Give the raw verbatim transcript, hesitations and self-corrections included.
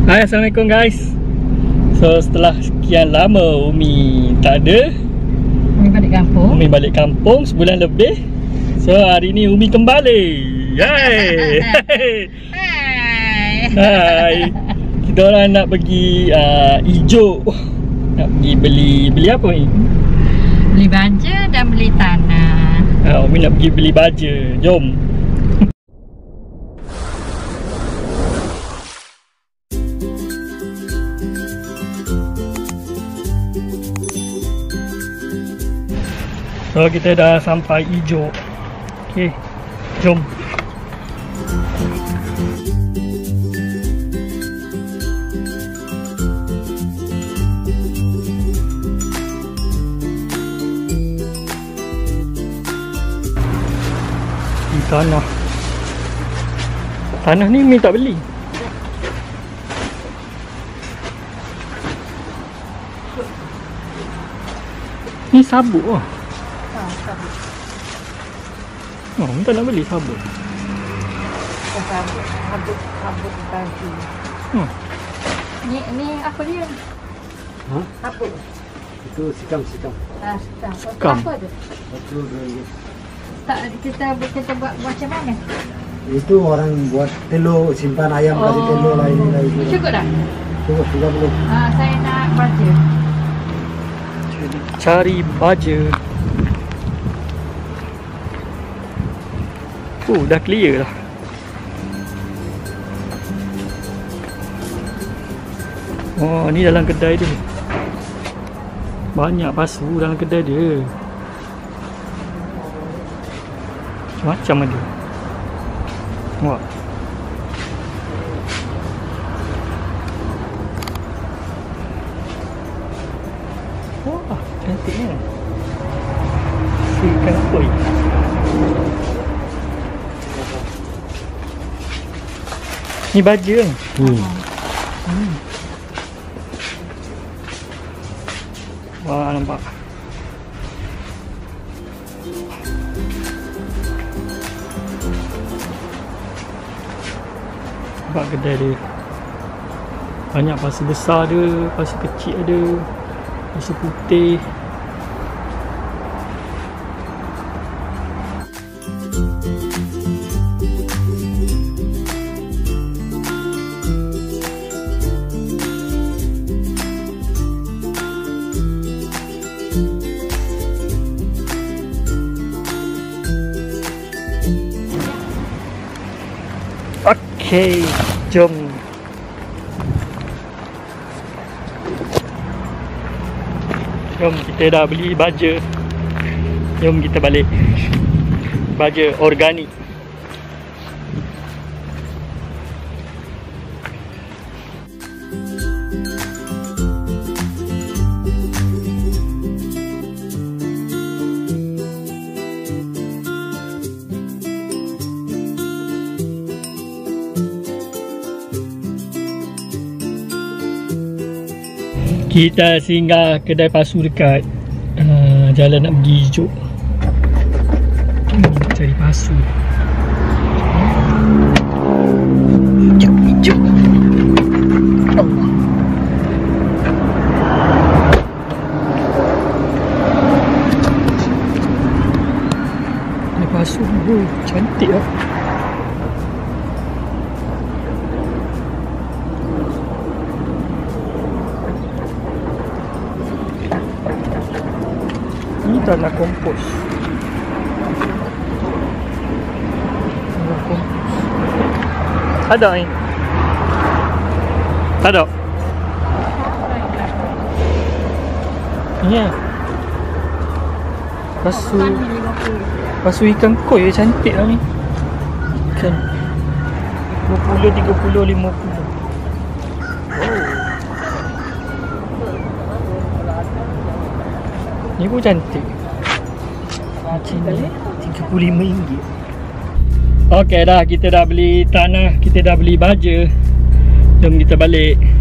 Hai, Assalamualaikum guys. So setelah sekian lama Umi tak ada, Umi balik kampung. Umi balik kampung sebulan lebih. So hari ni Umi kembali. Hai. Hai. Hai. Kita orang nak pergi uh, hijau. Nak pergi beli beli apa ni? Beli baja dan beli tanah. Uh, Umi nak pergi beli baja. Jom. So kita dah sampai hijau. Okey, jom. Di tanah. Tanah ni Umi tak beli. Ni sabuk lah. Oh, Umi tak nak beli sabuk. Sabuk, sabuk, sabuk baju. Hmm. Ni ni apa dia? Ha? Apa? Itu sikam-sikam. Ah, sikam. Sikam. Apa tu? Betul betul. Tak kita kita buat macam mana? Itu orang buat telur, simpan ayam kasih telur lah ini lah itu. Cukup dah? Cukup tiga puluh. Ah, saya nak baja. Cari baja. Oh, dah clear dah. Oh, ni dalam kedai dia. Banyak pasu dalam kedai dia. Macam ada. Wah. Wah, cantiknya. Si ikan koi. Ni baja kan? Hmm. Hmm. Wah, nampak. Nampak kedai dia. Banyak pasir besar ada, pasir kecil ada, pasir putih. Okay, jom. Jom, kita dah beli baja. Jom kita balik. Baja organik. Kita singgah kedai pasu dekat uh, jalan nak pergi hijau. Hmm, cari pasu. Hijau, hijau. Allah. Ini pasu, oh, cantik lah. Ini tanah kompos. Tanah kompos. Ada ni? Ada. Ni ya. Pasu. Pasu ikan koi cantik lah ni. Ikan. dua puluh, tiga puluh, lima puluh. Ni pun cantik. Macam ni tiga puluh lima ringgit. Okey dah, kita dah beli tanah, kita dah beli baja. Jom kita balik.